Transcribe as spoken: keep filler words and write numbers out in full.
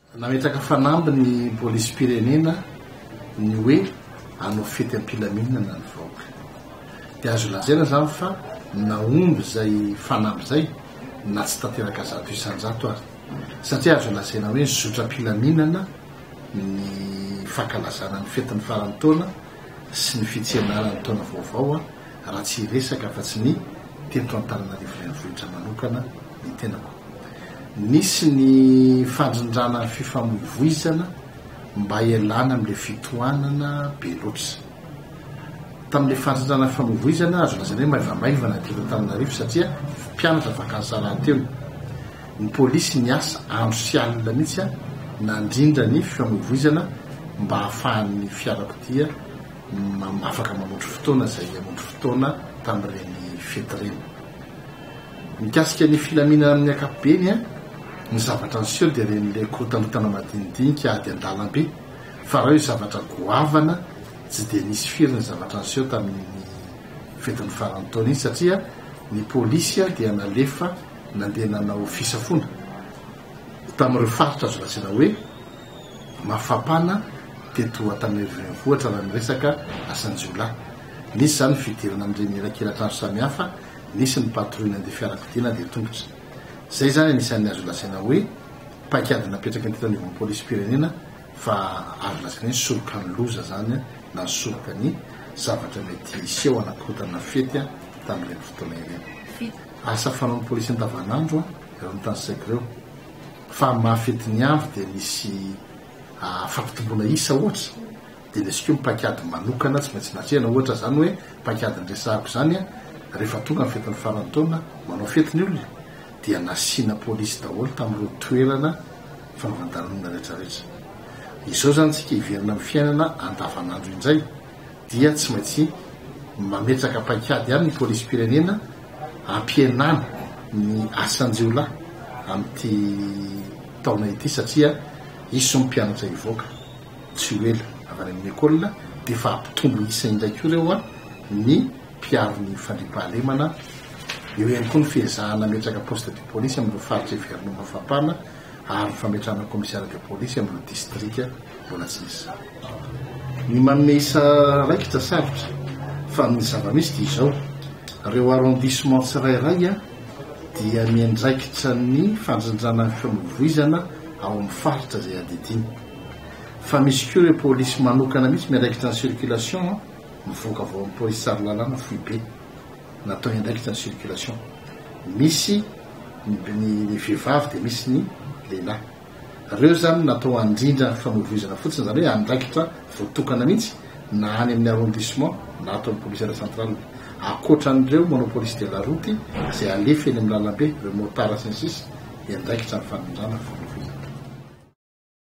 nametraka fanamby ny polisy pirenena ny hoe anao fety ampilaminana ny vahoaka dia azo lazaina zany fa naomby zay fanamby zay na tsy tanteraka zato isanjato ary satria azo lazaina hoe zotra ampilaminana ny fankalazana ny fetin'ny farany taona sy ny fitsenarany taona vaovao a raha tsy resaka fa tsy ny teto Antananarivo renivohitra manokana ny tenako. Nisy ny fandrindrana fifamoivoizana mba ialana am'le fitohanana be loatra. Tam'le fandrindrana fifamoivoizana azo lazaina hoe maivamaivana teto Antananarivo satria mpianatra vakansarany teo. Ny polisy niasa andro sy alina mihitsy nandrindra ny fifamoivoizana mba ahafahan'ny fiarakodia afaka mamotro fotoana zay amotro fotoana tam'ireny fety reny. Mikasika ny filaminana amin'ny ankapobeny a ny zavatra niseho dia ren'le korontanotana madinidinika ady an-dalambe fa raha hoe zavatra goavana tsy dia nisy firy ny zavatra niseho tamin'ny fetin'ny farany taona iny satria ny polisy dia nalefa nandeha nanao fisafona tamin'ireo faritra azo lazaina hoe mafapana teto Antananarivo renivohitra raha miresaka asanjiolahy. Nisy zany fidirana amin'ireny elakelan-trano samihafa, nisy ny patrouille nandeha fiarakodia dia tongotra. Zay zany anisan'ny azo lazaina hoe paikady napetraka ny teto anivon'ny polisy pirenena fa azo lazaina hoe soroka ny loza zany na soroka ny zavatra mety seho anakorotana fety tamin'ireny fotoana ireny. Asa fanaon'ny polisy andavanandro eo amin'ny tany saiko ireo fa mahafety ny andro dia misy fampitomboana isa ohatra dia lesiko paikady manokana tsy maintsy natrehana ohatra zany hoe paikady nyresahako zany a rehefa tonga ny fetin'ny farany taona manao fety ny olona dia nasiana polisy daholo tamin'ireo toerana fanaovandanonina rehetrarehetra. Izao zany tsika hiverina amin'ny fiainana andavanandro indray dia tsy maintsy mametraka paikady ihany ny polisy pirenena ampienana ny asanjiolahy amin'ity taona ity satria iso mpianatra ivoaka tsy hoela avy any amin'ny ekôlina dia fa ampitombo isa indraiky io reo a ny mpiaro ny fandripahalemana eo ihany koa ny fehezahana metraka poste de polisy amin'ireo faritra everino mafapana ary fametrahana commissaire de polisy amin'ireo distrika mbola tsy misy. Ny manome isa raikitra sarotra fa ny zava-misy dia izao reo arrondissement tsirairay a dia miandraikitra ny fandrindrana fifamoivoizana ao amin'ny faritra zay adidiny fa misy koa ireo polisy manokana mihitsy miandraikitra ny circulation mivoaka avao amin'ny polisy tsary lalàna fohy be natao iandraikitra ny circulation. Misy ny vehivavy dia misy ny lehilahy. Reo zany natao andrindra fifamoivoizana fotsiny zany hoe andraikitra voatokana mihitsy na any amin'ny arrondissement na atao amin'ny polisy centrale akoatran'ireo manao polisy de la route zay alefa eny amin'ny lalambe ireo motara sy ny sisa iandraikitra ny fanondrana fifamoivoizana.